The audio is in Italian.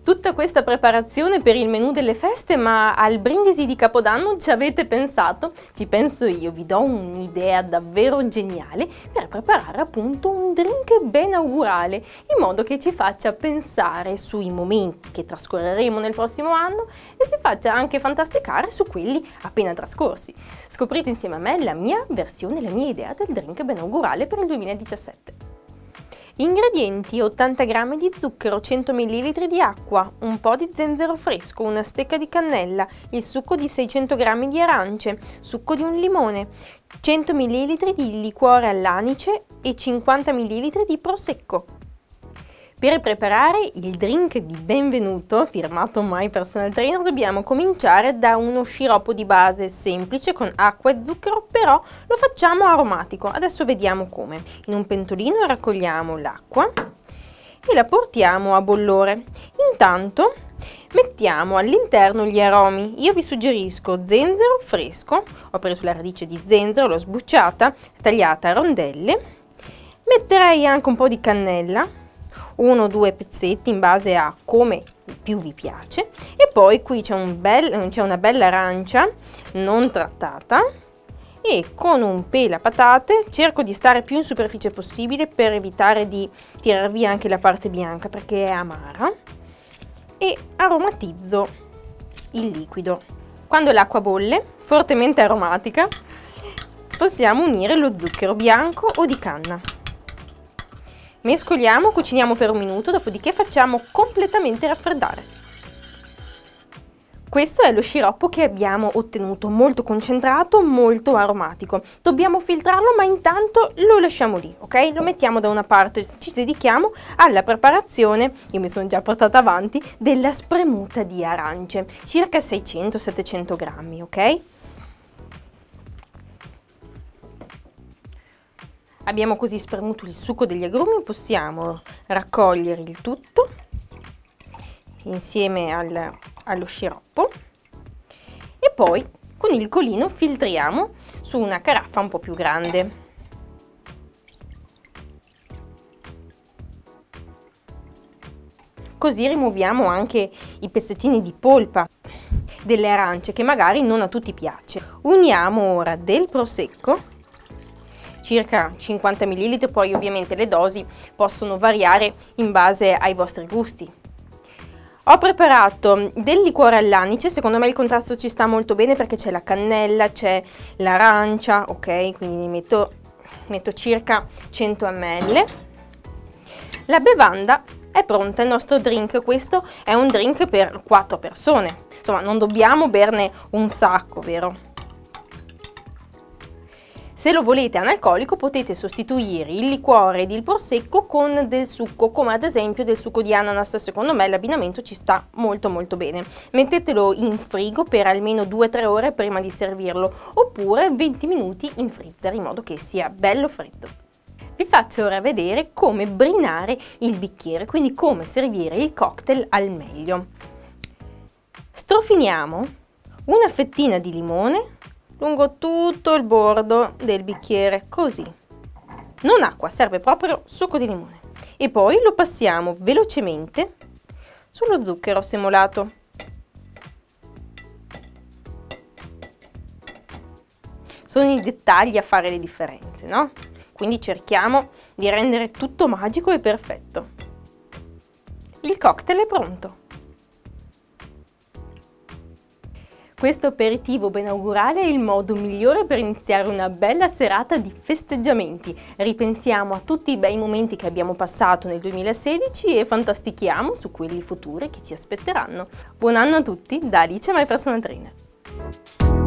Tutta questa preparazione per il menù delle feste, ma al brindisi di Capodanno ci avete pensato? Ci penso io, vi do un'idea davvero geniale per preparare appunto un drink benaugurale, in modo che ci faccia pensare sui momenti che trascorreremo nel prossimo anno e ci faccia anche fantasticare su quelli appena trascorsi. Scoprite insieme a me la mia versione, la mia idea del drink benaugurale per il 2017. Ingredienti: 80 g di zucchero, 100 ml di acqua, un po' di zenzero fresco, una stecca di cannella, il succo di 600 g di arance, succo di un limone, 100 ml di liquore all'anice e 50 ml di prosecco. Per preparare il drink di benvenuto, firmato My Personal Trainer, dobbiamo cominciare da uno sciroppo di base semplice con acqua e zucchero, però lo facciamo aromatico. Adesso vediamo come. In un pentolino raccogliamo l'acqua e la portiamo a bollore. Intanto mettiamo all'interno gli aromi. Io vi suggerisco zenzero fresco, ho preso la radice di zenzero, l'ho sbucciata, tagliata a rondelle. Metterei anche un po' di cannella, 1 o 2 pezzetti in base a come più vi piace, e poi qui c'è una bella arancia non trattata e con un pela patate cerco di stare più in superficie possibile per evitare di tirar via anche la parte bianca perché è amara, e aromatizzo il liquido. Quando l'acqua bolle, fortemente aromatica, possiamo unire lo zucchero bianco o di canna. Mescoliamo, cuciniamo per un minuto, dopodiché facciamo completamente raffreddare. Questo è lo sciroppo che abbiamo ottenuto, molto concentrato, molto aromatico. Dobbiamo filtrarlo, ma intanto lo lasciamo lì, ok? Lo mettiamo da una parte, ci dedichiamo alla preparazione, io mi sono già portata avanti, della spremuta di arance, circa 600-700 grammi, ok? Abbiamo così spremuto il succo degli agrumi, possiamo raccogliere il tutto insieme allo sciroppo e poi con il colino filtriamo su una caraffa un po' più grande. Così rimuoviamo anche i pezzettini di polpa delle arance che magari non a tutti piace. Uniamo ora del prosecco, circa 50 ml, poi ovviamente le dosi possono variare in base ai vostri gusti. Ho preparato del liquore all'anice, secondo me il contrasto ci sta molto bene perché c'è la cannella, c'è l'arancia, ok? Quindi ne metto circa 100 ml. La bevanda è pronta, il nostro drink. Questo è un drink per 4 persone, insomma non dobbiamo berne un sacco, vero? Se lo volete analcolico potete sostituire il liquore ed il prosecco con del succo, come ad esempio del succo di ananas. Secondo me l'abbinamento ci sta molto bene. Mettetelo in frigo per almeno 2-3 ore prima di servirlo, oppure 20 minuti in freezer in modo che sia bello freddo. Vi faccio ora vedere come brinare il bicchiere, quindi come servire il cocktail al meglio. Strofiniamo una fettina di limone lungo tutto il bordo del bicchiere, così. Non acqua, serve proprio succo di limone. E poi lo passiamo velocemente sullo zucchero semolato. Sono i dettagli a fare le differenze, no? Quindi cerchiamo di rendere tutto magico e perfetto. Il cocktail è pronto. Questo aperitivo benaugurale è il modo migliore per iniziare una bella serata di festeggiamenti. Ripensiamo a tutti i bei momenti che abbiamo passato nel 2016 e fantastichiamo su quelli futuri che ci aspetteranno. Buon anno a tutti da Alice, My Personal Trainer.